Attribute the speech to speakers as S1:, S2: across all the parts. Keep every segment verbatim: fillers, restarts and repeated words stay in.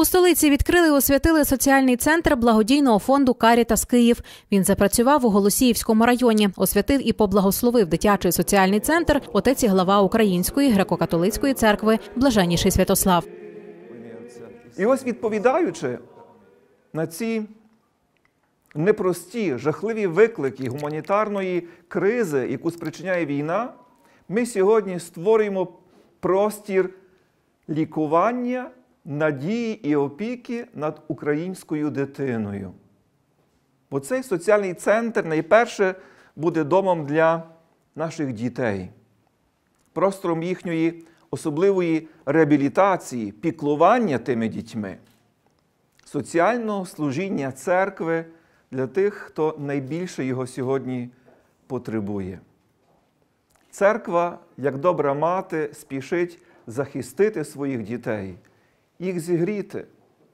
S1: У столиці відкрили і освятили соціальний центр благодійного фонду «Карітас Київ». Він запрацював у Голосіївському районі. Освятив і поблагословив дитячий соціальний центр отець і глава Української греко-католицької церкви Блаженніший Святослав.
S2: І ось відповідаючи на ці непрості, жахливі виклики гуманітарної кризи, яку спричиняє війна, ми сьогодні створюємо простір лікування, надії і опіки над українською дитиною. Бо цей соціальний центр найперше буде домом для наших дітей, простором їхньої особливої реабілітації, піклування тими дітьми, соціального служіння церкви для тих, хто найбільше його сьогодні потребує. Церква, як добра мати, спішить захистити своїх дітей, їх зігріти,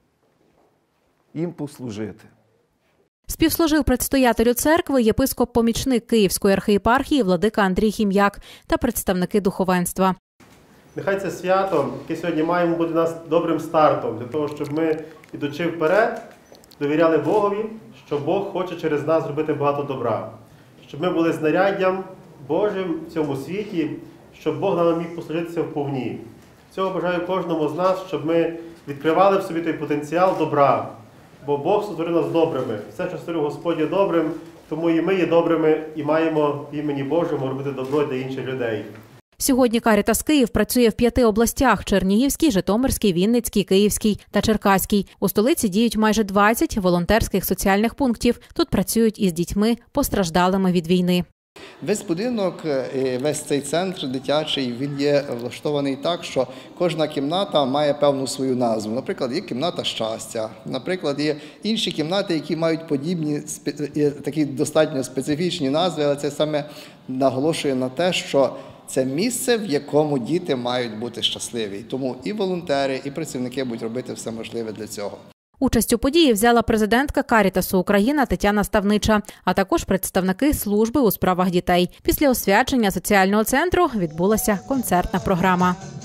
S2: їм послужити.
S1: Співслужив предстоятелю церкви єпископ-помічник Київської архієпархії владика Андрій Хім'як та представники духовенства.
S3: Нехай це свято, яке сьогодні маємо, буде нас добрим стартом для того, щоб ми, ідучи вперед, довіряли Богові, що Бог хоче через нас зробити багато добра. Щоб ми були знаряддям Божим в цьому світі, щоб Бог нам міг послужитися вповні. Цього бажаю кожному з нас, щоб ми відкривали в собі той потенціал добра. Бо Бог створив нас добрими. Все, що створив Господь, є добрим, тому і ми є добрими і маємо в імені Божому робити добро для інших людей.
S1: Сьогодні «Карітас Київ» працює в п'яти областях – Чернігівській, Житомирській, Вінницькій, Київській та Черкаській. У столиці діють майже двадцять волонтерських соціальних пунктів. Тут працюють із дітьми, постраждалими від війни.
S4: Весь будинок, весь цей центр дитячий, він є влаштований так, що кожна кімната має певну свою назву. Наприклад, є кімната щастя, наприклад, є інші кімнати, які мають подібні, такі достатньо специфічні назви, але це саме наголошує на те, що це місце, в якому діти мають бути щасливі. Тому і волонтери, і працівники будуть робити все можливе для цього.
S1: Участь у події взяла президентка «Карітасу Україна» Тетяна Ставнича, а також представники служби у справах дітей. Після освячення соціального центру відбулася концертна програма.